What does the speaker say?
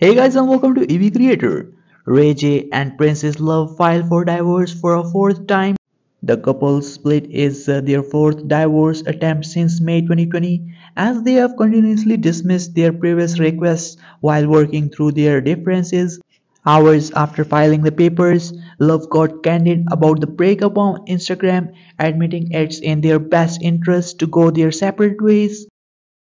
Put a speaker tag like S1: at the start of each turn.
S1: Hey guys and welcome to EV Creator. Ray J and Princess Love filed for divorce for a fourth time. The couple's split is their fourth divorce attempt since May 2020, as they have continuously dismissed their previous requests while working through their differences. Hours after filing the papers, Love got candid about the breakup on Instagram, admitting it's in their best interest to go their separate ways.